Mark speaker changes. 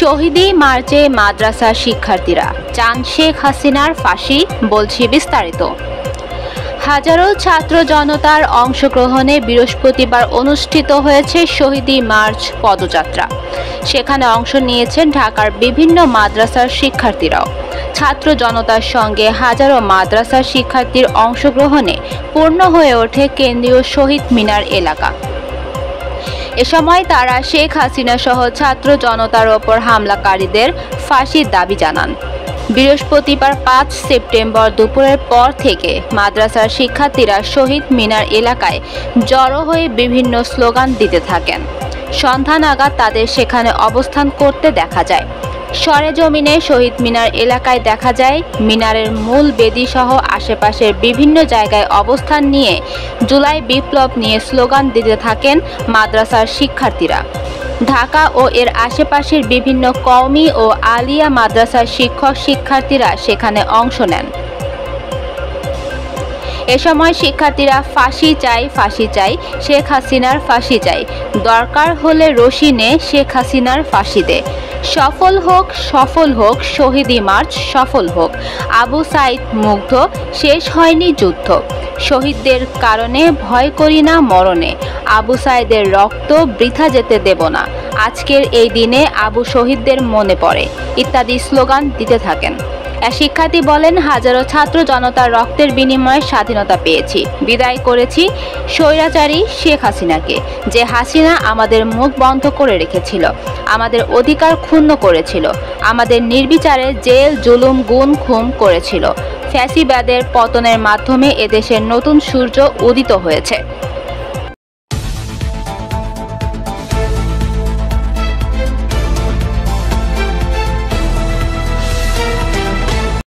Speaker 1: শহীদী মার্চে মাদ্রাসা শিক্ষার্থীরা চান শেখ হাসিনার ফাঁসি, বলছি বিস্তারিত। হাজারো ছাত্র জনতার অংশগ্রহণে বৃহস্পতিবার অনুষ্ঠিত হয়েছে শহীদী মার্চ পদযাত্রা। সেখানে অংশ নিয়েছেন ঢাকার বিভিন্ন মাদ্রাসার শিক্ষার্থীরাও। ছাত্র জনতার সঙ্গে হাজারো মাদ্রাসার শিক্ষার্থীর অংশগ্রহণে পূর্ণ হয়ে ওঠে কেন্দ্রীয় শহীদ মিনার এলাকা। এ সময় তারা শেখ হাসিনা সহ ছাত্র জনতার ওপর হামলাকারীদের ফাঁসির দাবি জানান। বৃহস্পতিবার ৫ সেপ্টেম্বর দুপুরের পর থেকে মাদ্রাসার শিক্ষার্থীরা শহীদ মিনার এলাকায় জড়ো হয়ে বিভিন্ন স্লোগান দিতে থাকেন। সন্ধ্যা নাগাদ তাদের সেখানে অবস্থান করতে দেখা যায়। সরেজমিনে শহীদ মিনার এলাকায় দেখা যায় মিনারের মূল বেদি সহ আশেপাশের বিভিন্ন জায়গায় অবস্থান নিয়ে জুলাই বিপ্লব নিয়ে স্লোগান দিতে থাকেন মাদ্রাসার শিক্ষার্থীরা। ঢাকা ও এর আশেপাশের বিভিন্ন কওমি ও আলিয়া মাদ্রাসার শিক্ষক শিক্ষার্থীরা সেখানে অংশ নেন। এ সময় শিক্ষার্থীরা ফাঁসি চাই, ফাঁসি চাই, শেখ হাসিনার ফাঁসি চাই, দরকার হলে রশি নে শেখ হাসিনার ফাঁসি দে, সফল হোক, সফল হোক শহীদী মার্চ, সফল হোক, আবু সাইদ মুগ্ধ, শেষ হয়নি যুদ্ধ, শহীদদের কারণে ভয় করি না মরণে, আবু সাইদের রক্ত বৃথা যেতে দেব না, আজকের এই দিনে আবু শহীদদের মনে পড়ে ইত্যাদি স্লোগান দিতে থাকেন। শিক্ষার্থী বলেন, হাজারো ছাত্র জনতার রক্তের বিনিময়ে স্বাধীনতা পেয়েছি, বিদায় করেছি স্বৈরাচারী শেখ হাসিনাকে, যে হাসিনা আমাদের মুখ বন্ধ করে রেখেছিল, আমাদের অধিকার ক্ষুণ্ণ করেছিল, আমাদের নির্বিচারে জেল জুলুম গুম খুন করেছিল। ফ্যাসিবাদের পতনের মাধ্যমে এদেশের নতুন সূর্য উদিত হয়েছে।